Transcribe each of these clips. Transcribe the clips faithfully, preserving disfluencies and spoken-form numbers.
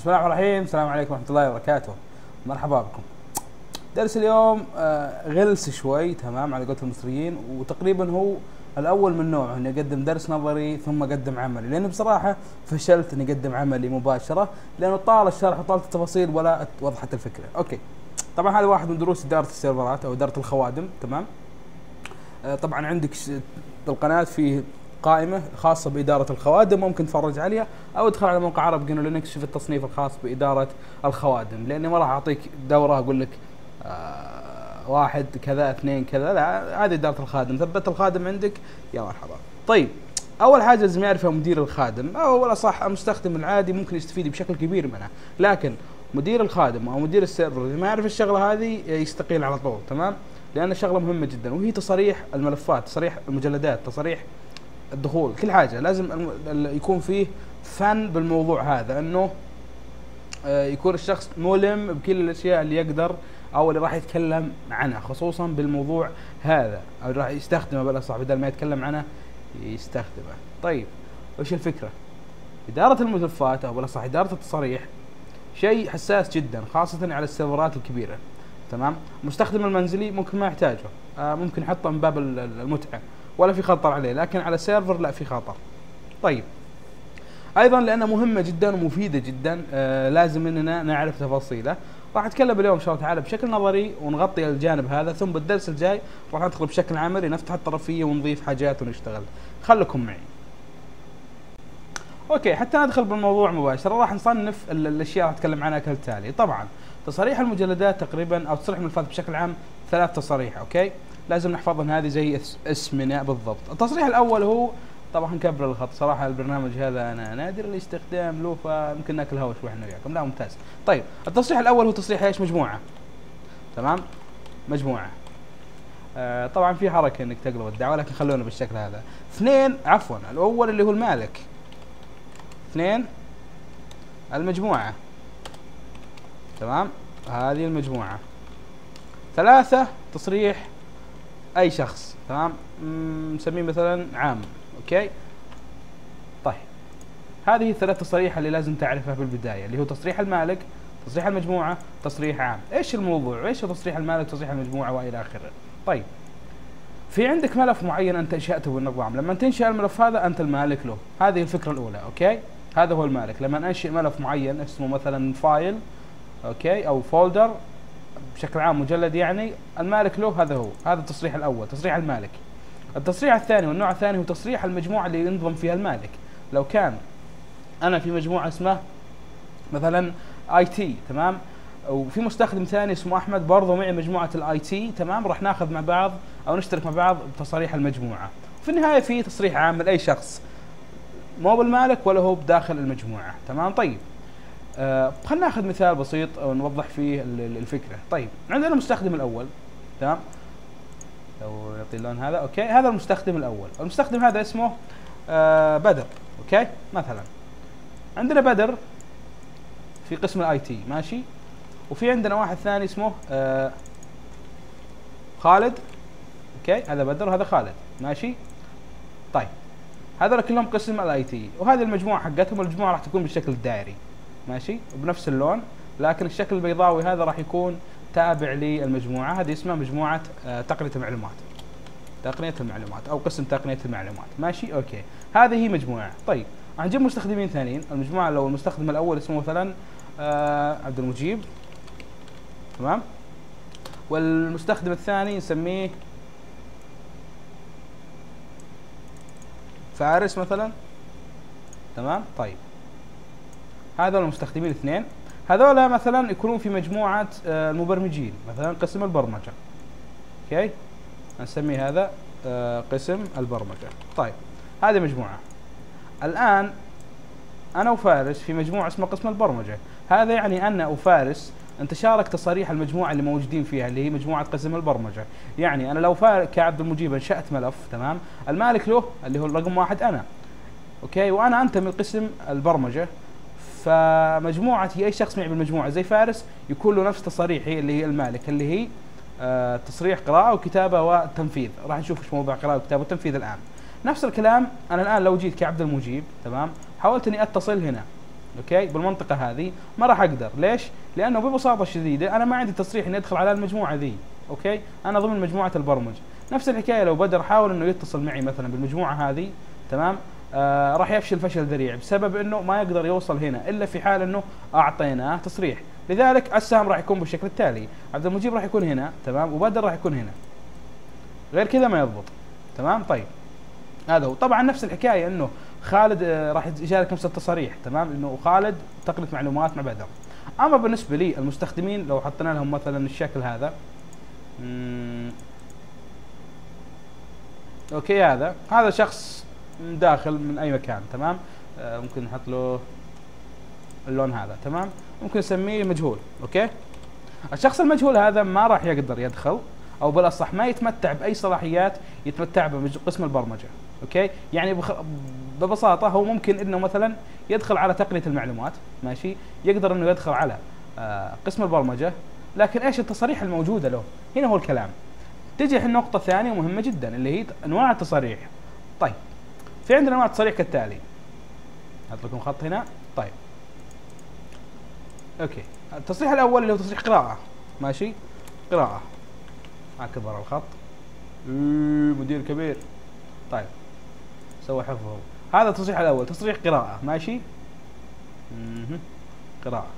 بسم الله الرحمن الرحيم. السلام عليكم ورحمة الله وبركاته. مرحبا بكم. درس اليوم آه غلس شوي، تمام، على قولة المصريين، وتقريبا هو الأول من نوعه، إني أقدم درس نظري ثم أقدم عملي، لأن بصراحة فشلت إني أقدم عملي مباشرة، لأنه طال الشرح وطالت التفاصيل ولا وضحت الفكرة. أوكي، طبعا هذا واحد من دروس إدارة السيرفرات أو إدارة الخوادم، تمام. آه طبعا عندك بالقناة فيه قائمة خاصة بإدارة الخوادم، ممكن تفرج عليها أو ادخل على موقع عرب جنو لينكس شوف التصنيف الخاص بإدارة الخوادم، لأني ما راح أعطيك دورة أقول لك آه واحد كذا اثنين كذا، لا، هذه إدارة الخادم. ثبت الخادم عندك يا مرحبا. طيب، أول حاجة لازم يعرفها مدير الخادم، أو ولا صح المستخدم العادي ممكن يستفيد بشكل كبير منها، لكن مدير الخادم أو مدير السيرفر إذا ما يعرف الشغلة هذه يستقيل على طول، تمام، لأن شغلة مهمة جدا، وهي تصاريح الملفات، تصاريح المجلدات، تصاريح الدخول، كل حاجة لازم يكون فيه فن بالموضوع هذا، انه يكون الشخص ملم بكل الاشياء اللي يقدر او اللي راح يتكلم عنها، خصوصا بالموضوع هذا، او راح يستخدمه بالاصح، بدل ما يتكلم عنه يستخدمه. طيب، وش الفكرة؟ إدارة الملفات او بالاصح إدارة التصاريح شيء حساس جدا، خاصة على السيرفرات الكبيرة، تمام. المستخدم المنزلي ممكن ما يحتاجه، ممكن يحطه من باب المتعة ولا في خطر عليه، لكن على سيرفر لا، في خطر. طيب، ايضا لانها مهمه جدا ومفيده جدا، آه لازم اننا نعرف تفاصيله. راح اتكلم اليوم ان شاء الله تعالى بشكل نظري ونغطي الجانب هذا، ثم بالدرس الجاي راح ندخل بشكل عملي، نفتح الطرفيه ونضيف حاجات ونشتغل. خليكم معي. اوكي، حتى ندخل بالموضوع مباشره راح نصنف الاشياء راح اتكلم عنها كالتالي. طبعا تصاريح المجلدات تقريبا او تصريح الملفات بشكل عام ثلاث تصاريح، اوكي، لازم نحفظهم، هذه زي اسمنا بالضبط. التصريح الاول هو طبعا نكبر الخط، صراحه البرنامج هذا انا نادر الاستخدام له، فيمكن ناكل هوا شوي احنا وياكم، لا ممتاز. طيب، التصريح الاول هو تصريح ايش؟ مجموعه، تمام، مجموعه. آه طبعا في حركه انك تقلب الدعوه، لكن خلونا بالشكل هذا. اثنين، عفوا، الاول اللي هو المالك. اثنين، المجموعه، تمام، هذه المجموعه. ثلاثه، تصريح اي شخص، تمام، نسميه مثلا عام، اوكي. طيب، هذه الثلاث تصريح اللي لازم تعرفها في البدايه، اللي هو تصريح المالك، تصريح المجموعه، تصريح عام. ايش الموضوع؟ ايش هو تصريح المالك، تصريح المجموعه والى اخره؟ طيب، في عندك ملف معين انت انشاته بالنظام، لما تنشئ الملف هذا انت المالك له، هذه الفكره الاولى، اوكي. هذا هو المالك. لما انشئ ملف معين اسمه مثلا فايل، اوكي، او فولدر بشكل عام، مجلد يعني، المالك له هذا هو، هذا التصريح الاول، تصريح المالك. التصريح الثاني والنوع الثاني هو تصريح المجموعه اللي ينضم فيها المالك. لو كان انا في مجموعه اسمها مثلا اي تي، تمام، وفي مستخدم ثاني اسمه احمد برضه معي مجموعه الاي تي، تمام، راح ناخذ مع بعض او نشترك مع بعض بتصاريح المجموعه. في النهايه في تصريح عام لاي شخص، مو بالمالك ولا هو بداخل المجموعه، تمام. طيب، آه خلينا ناخذ مثال بسيط ونوضح فيه الفكره. طيب، عندنا المستخدم الاول، تمام، لو يعطي اللون هذا، اوكي، هذا المستخدم الاول. المستخدم هذا اسمه آه بدر، اوكي، مثلا عندنا بدر في قسم الاي تي، ماشي، وفي عندنا واحد ثاني اسمه آه خالد، اوكي، هذا بدر وهذا خالد، ماشي. طيب، هذول كلهم قسم الاي تي، وهذه المجموعه حقتهم، المجموعه راح تكون بالشكل الدائري، ماشي، وبنفس اللون، لكن الشكل البيضاوي هذا راح يكون تابع للمجموعه، هذه اسمها مجموعه آه تقنيه المعلومات، تقنيه المعلومات او قسم تقنيه المعلومات، ماشي، اوكي، هذه هي مجموعه. طيب، راح نجيب مستخدمين ثانيين. المجموعه لو المستخدم الاول اسمه مثلا آه عبد المجيب، تمام، والمستخدم الثاني نسميه فارس مثلا، تمام. طيب، هذول المستخدمين اثنين، هذول مثلا يكونون في مجموعه آه المبرمجين، مثلا قسم البرمجه، اوكي، نسميه هذا آه قسم البرمجه. طيب، هذه مجموعه. الان انا وفارس في مجموعه اسمها قسم البرمجه، هذا يعني ان وفارس نتشارك تصاريح المجموعه اللي موجودين فيها، اللي هي مجموعه قسم البرمجه. يعني انا لو فارس كعبد المجيب انشات ملف، تمام، المالك له اللي هو الرقم واحد انا، اوكي، وانا انتمي لقسم البرمجه، فمجموعتي اي شخص معي بالمجموعه زي فارس يكون له نفس تصاريحي اللي هي المالك، اللي هي آه تصريح قراءه وكتابه وتنفيذ. راح نشوف ايش موضوع قراءه وكتابه وتنفيذ الان. نفس الكلام، انا الان لو جيت كعبد المجيب، تمام، حاولت اني اتصل هنا، اوكي بالمنطقه هذه ما راح اقدر. ليش؟ لانه ببساطه شديده انا ما عندي تصريح اني ادخل على المجموعه ذي. اوكي انا ضمن مجموعه البرمجه. نفس الحكايه لو بدر حاول انه يتصل معي مثلا بالمجموعه هذه، تمام، آه راح يفشل فشل ذريع بسبب انه ما يقدر يوصل هنا الا في حال انه اعطيناه تصريح. لذلك السهم راح يكون بالشكل التالي، عبد المجيب راح يكون هنا، تمام، وبدر راح يكون هنا. غير كذا ما يضبط. تمام. طيب هذا هو. طبعا نفس الحكايه انه خالد آه راح يشارك نفس التصاريح، تمام، انه خالد تقنيه معلومات مع بدر. اما بالنسبه لي المستخدمين لو حطينا لهم مثلا الشكل هذا، اوكي هذا هذا شخص داخل من اي مكان، تمام، آه ممكن نحط له اللون هذا، تمام، ممكن نسميه مجهول. اوكي الشخص المجهول هذا ما راح يقدر يدخل، او بالاصح ما يتمتع باي صلاحيات يتمتع بقسم البرمجه. اوكي يعني بخ... ببساطه هو ممكن انه مثلا يدخل على تقنيه المعلومات، ماشي، يقدر انه يدخل على آه قسم البرمجه، لكن ايش التصاريح الموجوده له؟ هنا هو الكلام. تجي النقطه الثانيه مهمه جدا اللي هي انواع التصاريح. طيب في عندنا انواع التصاريح كالتالي، احط لكم خط هنا. طيب اوكي التصريح الاول اللي هو تصريح قراءه، ماشي، قراءه اكبر الخط، مدير كبير. طيب سوى حفظه. هذا التصريح الاول تصريح قراءه، ماشي، مه. قراءه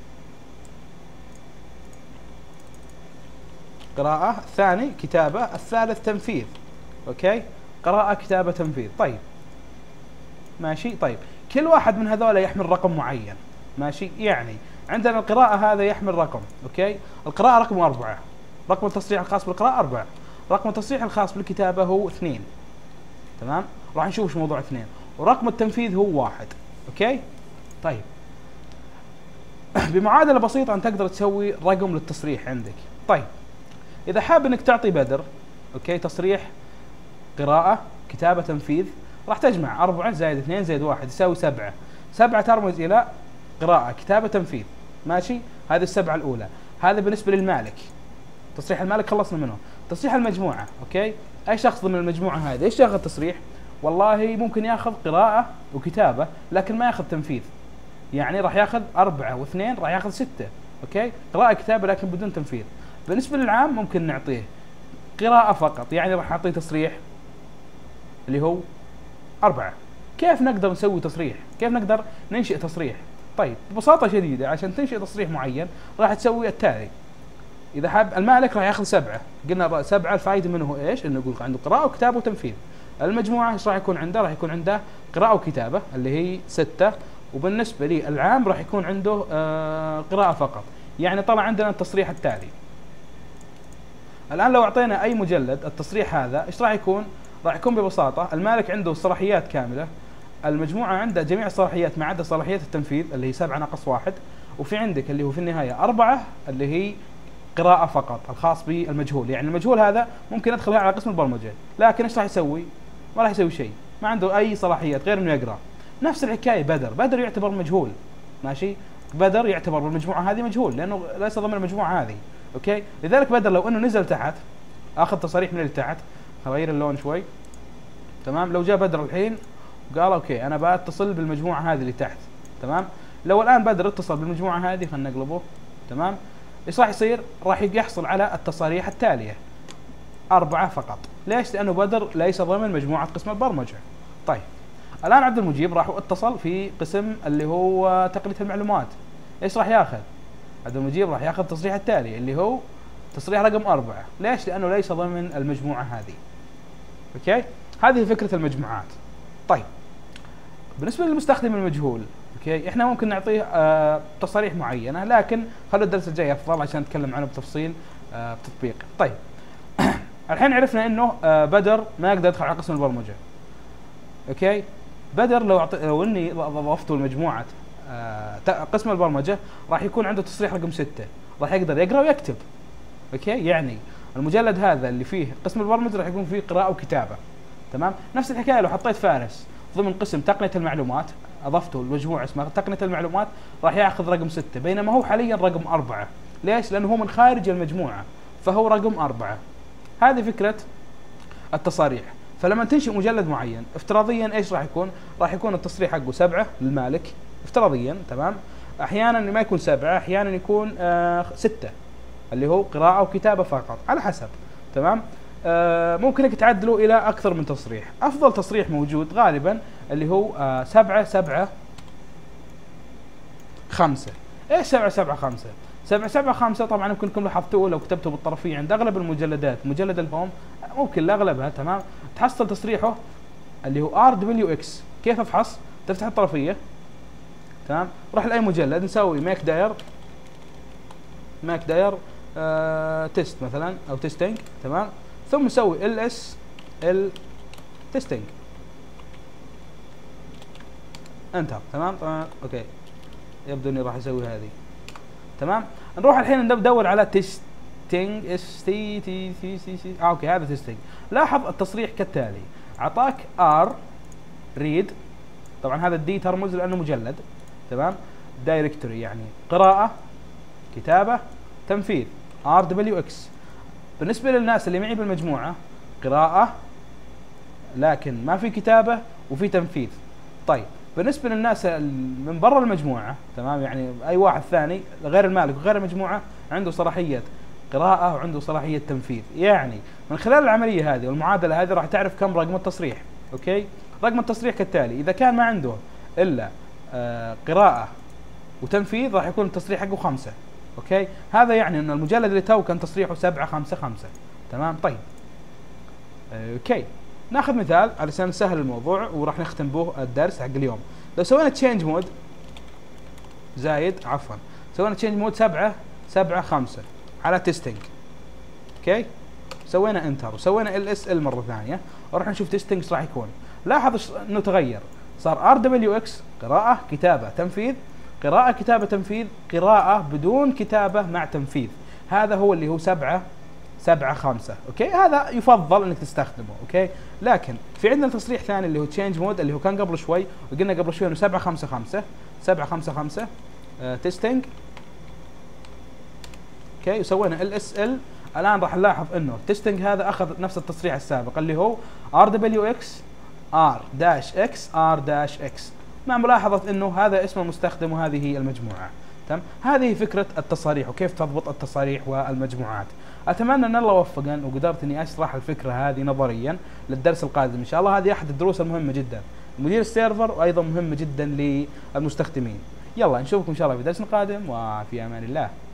قراءه. الثاني كتابه. الثالث تنفيذ. اوكي قراءه كتابه تنفيذ. طيب ماشي. طيب كل واحد من هذول يحمل رقم معين، ماشي، يعني عندنا القراءة هذا يحمل رقم. اوكي القراءة رقمه أربعة، رقم التصريح الخاص بالقراءة أربعة، رقم التصريح الخاص بالكتابة هو اثنين، تمام، راح نشوف ايش موضوع اثنين، ورقم التنفيذ هو واحد. اوكي طيب بمعادلة بسيطة انت تقدر تسوي رقم للتصريح عندك. طيب اذا حاب انك تعطي بدر اوكي تصريح قراءة كتابة تنفيذ، راح تجمع أربعة زائد اثنين زائد واحد يساوي سبعة. سبعة ترمز إلى قراءة كتابة تنفيذ، ماشي، هذه السبعة الأولى. هذا بالنسبة للمالك، تصريح المالك خلصنا منه. تصريح المجموعة، أوكي، أي شخص ضمن المجموعة هذه إيش ياخذ تصريح؟ والله ممكن ياخذ قراءة وكتابة لكن ما ياخذ تنفيذ، يعني راح ياخذ أربعة واثنين راح ياخذ ستة. أوكي قراءة كتابة لكن بدون تنفيذ. بالنسبة للعام ممكن نعطيه قراءة فقط، يعني راح نعطيه تصريح اللي هو أربعة. كيف نقدر نسوي تصريح؟ كيف نقدر ننشئ تصريح؟ طيب ببساطة شديدة عشان تنشئ تصريح معين راح تسوي التالي. إذا حاب المالك راح ياخذ سبعة، قلنا سبعة الفائدة منه ايش؟ إنه يقول عنده قراءة وكتابة وتنفيذ. المجموعة ايش راح يكون عنده؟ راح يكون عنده قراءة وكتابة اللي هي ستة، وبالنسبة لي العام راح يكون عنده آه قراءة فقط. يعني طلع عندنا التصريح التالي. الآن لو أعطينا أي مجلد التصريح هذا ايش راح يكون؟ راح يكون ببساطة المالك عنده صلاحيات كاملة، المجموعة عندها جميع الصلاحيات ما عدا صلاحيات التنفيذ اللي هي سبعة ناقص واحد، وفي عندك اللي هو في النهاية أربعة اللي هي قراءة فقط الخاص بالمجهول. يعني المجهول هذا ممكن يدخل على قسم البرمجة، لكن ايش راح يسوي؟ ما راح يسوي شيء، ما عنده أي صلاحيات غير إنه يقرأ. نفس الحكاية بدر، بدر يعتبر مجهول، ماشي؟ بدر يعتبر بالمجموعة هذه مجهول لأنه ليس ضمن المجموعة هذه، أوكي؟ لذلك بدر لو إنه نزل تحت أخذ تصاريح من اللي تحت، هغير اللون شوي، تمام؟ لو جاء بدر الحين وقال اوكي انا بتصل بالمجموعه هذه اللي تحت، تمام؟ لو الان بدر اتصل بالمجموعه هذه خلينا نقلبه، تمام؟ ايش راح يصير؟ راح يحصل على التصاريح التاليه أربعة فقط. ليش؟ لانه بدر ليس ضمن مجموعه قسم البرمجه. طيب الان عبد المجيب راح اتصل في قسم اللي هو تقنيه المعلومات، ايش راح ياخذ؟ عبد المجيب راح ياخذ التصريح التالي اللي هو تصريح رقم أربعة. ليش؟ لانه ليس ضمن المجموعه هذه. اوكي؟ هذه فكرة المجموعات. طيب بالنسبة للمستخدم المجهول، اوكي احنا ممكن نعطيه آه تصاريح معينة، لكن خلوا الدرس الجاي افضل عشان نتكلم عنه بتفصيل آه بتطبيق. طيب الحين عرفنا انه آه بدر ما يقدر يدخل على قسم البرمجة. اوكي بدر لو أعطي لو اني ضفته لمجموعة آه قسم البرمجة راح يكون عنده تصريح رقم ستة، راح يقدر يقرأ ويكتب. اوكي يعني المجلد هذا اللي فيه قسم البرمجة راح يكون فيه قراءة وكتابة، تمام؟ نفس الحكايه لو حطيت فارس ضمن قسم تقنيه المعلومات اضفته لمجموعه اسمها تقنيه المعلومات راح ياخذ رقم ستة، بينما هو حاليا رقم أربعة. ليش؟ لانه هو من خارج المجموعه فهو رقم أربعة. هذه فكره التصاريح. فلما تنشئ مجلد معين افتراضيا ايش راح يكون؟ راح يكون التصريح حقه سبعة للمالك، افتراضيا تمام. احيانا ما يكون سبعه، احيانا يكون آه سته اللي هو قراءه وكتابه فقط على حسب. تمام. آه ممكن انك تعدلوا الى اكثر من تصريح. افضل تصريح موجود غالبا اللي هو آه سبعه سبعه خمسه. ايش سبعه سبعه خمسه؟ سبعه سبعه خمسه طبعا يمكن انكم لاحظتوه لو كتبتوا بالطرفيه عند اغلب المجلدات، مجلد الهوم ممكن لاغلبها تمام تحصل تصريحه اللي هو ار دبليو اكس. كيف افحص؟ تفتح الطرفيه تمام، روح لاي مجلد نسوي ماك داير ماك داير آه تيست مثلا او تيستنج تمام، ثم نسوي ال اس ال تيستنج انتر تمام. طبعا اوكي يبدو اني راح اسوي هذه تمام. نروح الحين ندور على تيستنج اس تي تي سي سي سي آه اوكي هذا تيستنج. لاحظ التصريح كالتالي، اعطاك ار ريد، طبعا هذا الدي ترمز لانه مجلد تمام، دايركتوري يعني قراءة كتابة تنفيذ ار دبليو اكس. بالنسبة للناس اللي معي بالمجموعة قراءة لكن ما في كتابة وفي تنفيذ. طيب بالنسبة للناس من برا المجموعة تمام، يعني اي واحد ثاني غير المالك وغير المجموعة عنده صلاحية قراءة وعنده صلاحية تنفيذ. يعني من خلال العملية هذه والمعادلة هذه راح تعرف كم رقم التصريح. اوكي، رقم التصريح كالتالي، اذا كان ما عنده الا آه قراءة وتنفيذ راح يكون التصريح حقه خمسة. اوكي، هذا يعني ان المجلد اللي تو كان تصريحه سبعة خمسة خمسة تمام. طيب اوكي ناخذ مثال علشان نسهل الموضوع وراح نختم به الدرس حق اليوم. لو سوينا تشينج مود زايد عفوا سوينا تشينج مود سبعة سبعة خمسة على تيستنج. اوكي، سوينا انتر وسوينا ال اس ال مره ثانيه وراح نشوف تيستنج ايش راح يكون. لاحظ انه تغير، صار ار دبليو اكس قراءه كتابه تنفيذ، قراءه كتابه تنفيذ، قراءه بدون كتابه مع تنفيذ. هذا هو اللي هو سبعة سبعة خمسة. اوكي، هذا يفضل انك تستخدمه. اوكي، لكن في عندنا تصريح ثاني اللي هو تشينج مود اللي هو كان قبل شوي وقلنا قبل شوي انه سبعة خمسة خمسة سبعة خمسة خمسة آه تيستنج. اوكي، وسوينا ال اس ال. الان راح نلاحظ انه تيستنج هذا اخذ نفس التصريح السابق اللي هو ار دبليو اكس ار داش اكس ار داش اكس، مع ملاحظه انه هذا اسم المستخدم وهذه هي المجموعه. تمام، هذه فكره التصاريح وكيف تضبط التصاريح والمجموعات. اتمنى ان الله وفقا وقدرت اني اشرح الفكره هذه نظريا للدرس القادم ان شاء الله. هذه احد الدروس المهمه جدا مدير السيرفر وايضا مهمه جدا للمستخدمين. يلا نشوفكم ان شاء الله في درس قادم وفي امان الله.